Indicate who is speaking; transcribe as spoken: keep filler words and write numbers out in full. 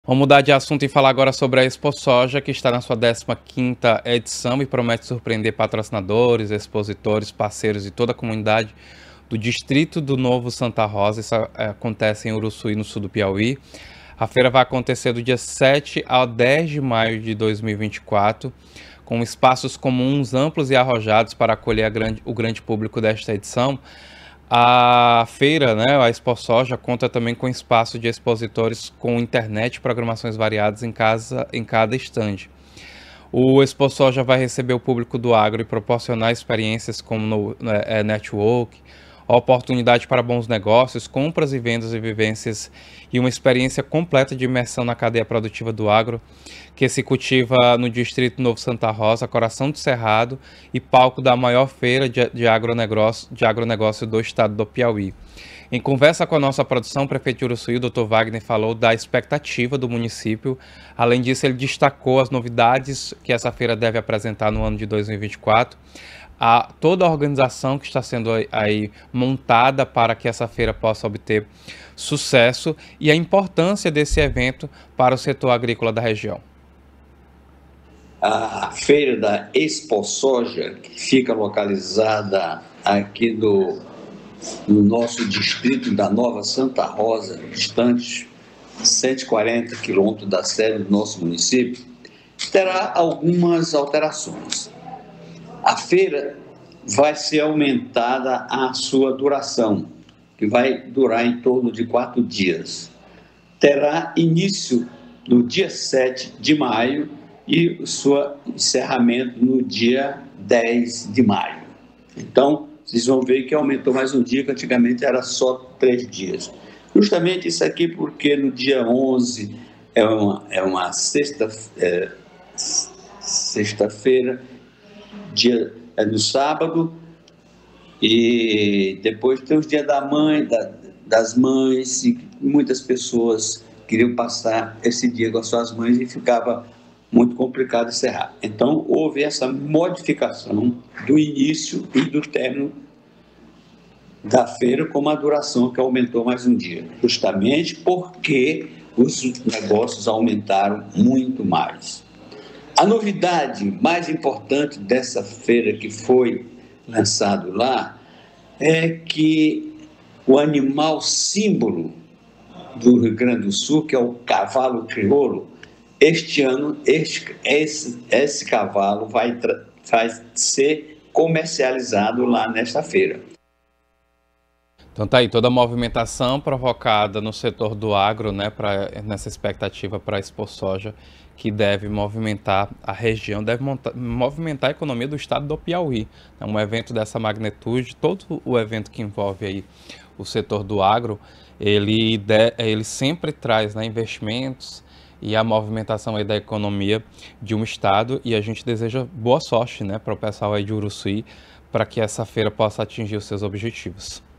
Speaker 1: Vamos mudar de assunto e falar agora sobre a ExpoSoja, que está na sua décima quinta edição e promete surpreender patrocinadores, expositores, parceiros e toda a comunidade do distrito do Novo Santa Rosa. Isso é, acontece em Uruçuí, no sul do Piauí. A feira vai acontecer do dia sete ao dez de maio de dois mil e vinte e quatro, com espaços comuns amplos e arrojados para acolher a grande, o grande público desta edição. A feira, né, a ExpoSoja, conta também com espaço de expositores com internet e programações variadas em, casa, em cada estande. O ExpoSoja vai receber o público do agro e proporcionar experiências como no, é, network, oportunidade para bons negócios, compras e vendas e vivências e uma experiência completa de imersão na cadeia produtiva do agro, que se cultiva no distrito Novo Santa Rosa, coração do Cerrado e palco da maior feira de, de, agronegócio, de agronegócio do estado do Piauí. Em conversa com a nossa produção, o prefeito de Uruçuí, o doutor Wagner, falou da expectativa do município. Além disso, ele destacou as novidades que essa feira deve apresentar no ano de dois mil e vinte e quatro, a toda a organização que está sendo aí montada para que essa feira possa obter sucesso e a importância desse evento para o setor agrícola da região.
Speaker 2: A feira da ExpoSoja, que fica localizada aqui do, no nosso distrito da Nova Santa Rosa, distante cento e quarenta quilômetros da sede do nosso município, terá algumas alterações. A feira vai ser aumentada a sua duração, que vai durar em torno de quatro dias. Terá início no dia sete de maio e o seu encerramento no dia dez de maio. Então, vocês vão ver que aumentou mais um dia, que antigamente era só três dias. Justamente isso aqui porque no dia onze é uma, é uma sexta, é, sexta-feira, dia é no sábado, e depois tem os dias da mãe, da, das mães, e muitas pessoas queriam passar esse dia com as suas mães e ficava muito complicado encerrar. Então, houve essa modificação do início e do término da feira, com uma duração que aumentou mais um dia, justamente porque os negócios aumentaram muito mais. A novidade mais importante dessa feira que foi lançado lá é que o animal símbolo do Rio Grande do Sul, que é o cavalo crioulo, este ano este, esse, esse cavalo vai, vai ser comercializado lá nesta feira.
Speaker 1: Então tá aí toda a movimentação provocada no setor do agro, né, pra, nessa expectativa para a ExpoSoja, que deve movimentar a região, deve montar, movimentar a economia do estado do Piauí. É um evento dessa magnitude, todo o evento que envolve aí o setor do agro, ele, de, ele sempre traz, né, investimentos e a movimentação aí da economia de um estado, e a gente deseja boa sorte, né, para o pessoal aí de Uruçuí, para que essa feira possa atingir os seus objetivos.